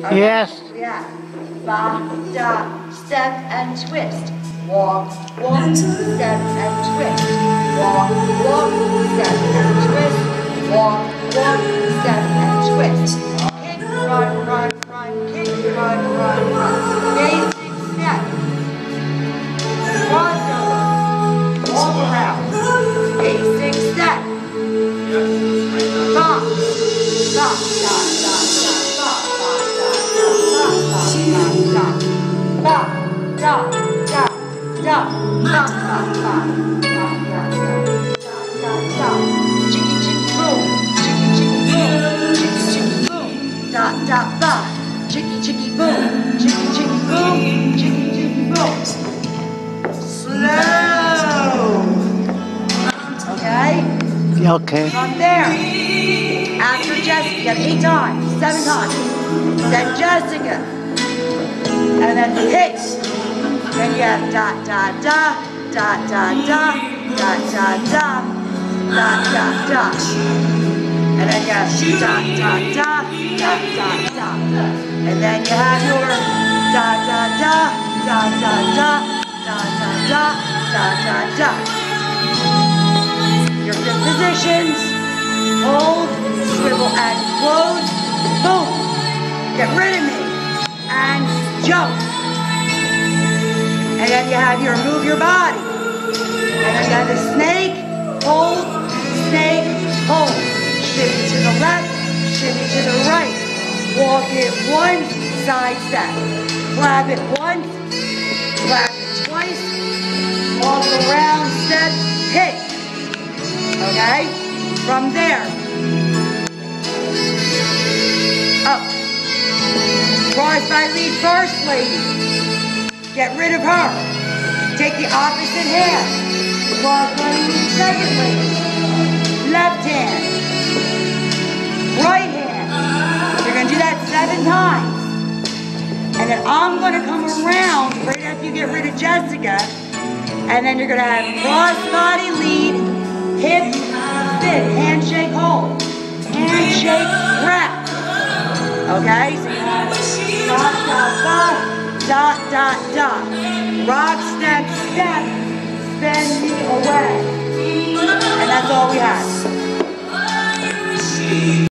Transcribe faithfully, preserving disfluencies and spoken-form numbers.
Okay? Yes. Yeah. Ba, da, step and twist. Walk, walk, step and twist. Walk, walk, step and twist. Walk, walk, step and twist. Kick, run, run, run, kick, run, run, run. Basic step. Crossover. Walk around. Basic step. Bump. Bump, dot, dot, dot, bump, dot, dot, dot, dot, dot, dot, dot, dot, dot, dot, dot, dot, chicky, chicky, boom, chicky, chicky, boom, chicky, chicky, boom, dot, dot, dot, chicky, chicky, boom, chicky, chicky, boom, chicky, chicky, boom. Slow. Okay? Okay. From there, after Jessica, you have eight times, seven times. Then Jessica, and then hit. Then you have da da da, da da da, da da da, da da da. And then you have da da da, da da da. And then you have your da da da, da da da, da da da, da da da. Your fifth positions, hold, swivel and close, boom. Get rid of me, and jump. And then you have your move your body. And then you have the snake, hold, snake, hold. Shimmy to the left, shimmy to the right. Walk it once, side step. Clap it once, clap it twice. Walk around, step, hit. Okay? From there, up. Cross by lead first, ladies. Get rid of her. Take the opposite hand. Cross by lead second, ladies. Left hand. Right hand. You're going to do that seven times. And then I'm going to come around right after you get rid of Jessica. And then you're going to have cross body lead, hip, spin, handshake, hold. Handshake, wrap. Okay? So you have dot, dot, dot, dot, dot, dot. Rock, step, step, spin me away. And that's all we have.